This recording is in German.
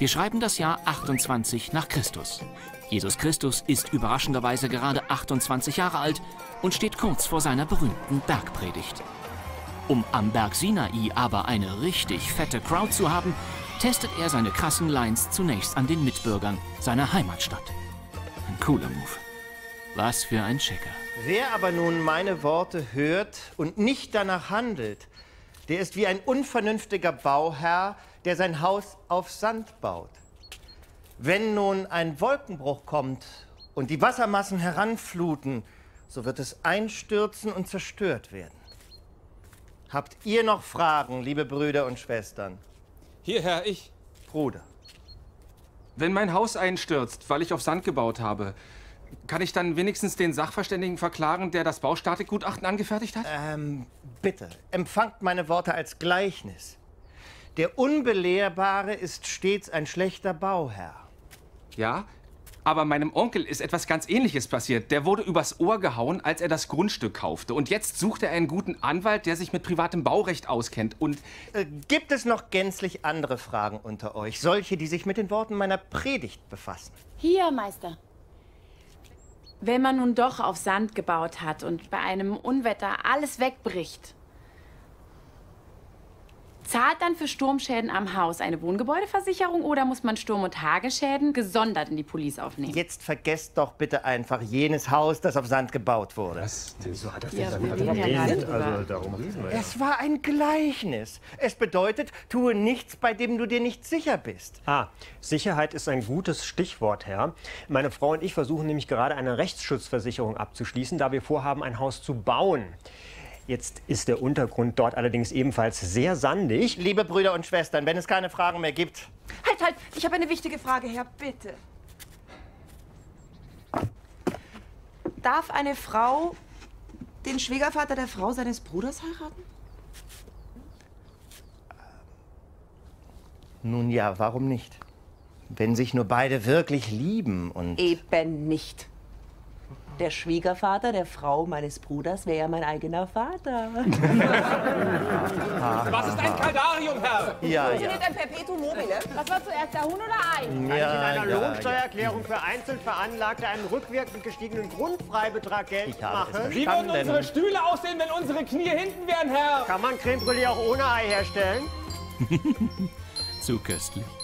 Wir schreiben das Jahr 28 nach Christus. Jesus Christus ist überraschenderweise gerade 28 Jahre alt und steht kurz vor seiner berühmten Bergpredigt. Um am Berg Sinai aber eine richtig fette Crowd zu haben, testet er seine krassen Lines zunächst an den Mitbürgern seiner Heimatstadt. Ein cooler Move. Was für ein Checker. Wer aber nun meine Worte hört und nicht danach handelt, der ist wie ein unvernünftiger Bauherr, der sein Haus auf Sand baut. Wenn nun ein Wolkenbruch kommt und die Wassermassen heranfluten, so wird es einstürzen und zerstört werden. Habt ihr noch Fragen, liebe Brüder und Schwestern? Hier, Herr, ich. Bruder. Wenn mein Haus einstürzt, weil ich auf Sand gebaut habe, kann ich dann wenigstens den Sachverständigen verklagen, der das Baustatikgutachten angefertigt hat? Bitte, empfangt meine Worte als Gleichnis. Der Unbelehrbare ist stets ein schlechter Bauherr. Ja, aber meinem Onkel ist etwas ganz Ähnliches passiert. Der wurde übers Ohr gehauen, als er das Grundstück kaufte. Und jetzt sucht er einen guten Anwalt, der sich mit privatem Baurecht auskennt. Und gibt es noch gänzlich andere Fragen unter euch? Solche, die sich mit den Worten meiner Predigt befassen? Hier, Meister. Wenn man nun doch auf Sand gebaut hat und bei einem Unwetter alles wegbricht, zahlt dann für Sturmschäden am Haus eine Wohngebäudeversicherung oder muss man Sturm- und Hagelschäden gesondert in die Police aufnehmen? Jetzt vergesst doch bitte einfach jenes Haus, das auf Sand gebaut wurde. Was? Wieso hat das Ja, denn wir dann reden ja gar nicht Also darum reden wir ja. Es war ein Gleichnis. Es bedeutet, tue nichts, bei dem du dir nicht sicher bist. Sicherheit ist ein gutes Stichwort, Herr. Meine Frau und ich versuchen nämlich gerade eine Rechtsschutzversicherung abzuschließen, da wir vorhaben, ein Haus zu bauen. Jetzt ist der Untergrund dort allerdings ebenfalls sehr sandig. Liebe Brüder und Schwestern, wenn es keine Fragen mehr gibt... Halt! Ich habe eine wichtige Frage, Herr, bitte. Darf eine Frau den Schwiegervater der Frau seines Bruders heiraten? Nun ja, warum nicht? Wenn sich nur beide wirklich lieben und... Eben nicht. Der Schwiegervater der Frau meines Bruders wäre ja mein eigener Vater. was ist ein Kaldarium, Herr? Ja, ja. Funktioniert ein Perpetuum mobile? Was war zuerst, der Huhn oder Ei? In einer Lohnsteuererklärung für einzeln Veranlagte einen rückwirkend gestiegenen Grundfreibetrag geltend Ich habe es machen. Wie würden unsere Stühle aussehen, wenn unsere Knie hinten wären, Herr? Kann man Creme Brûlée auch ohne Ei herstellen? Zu köstlich.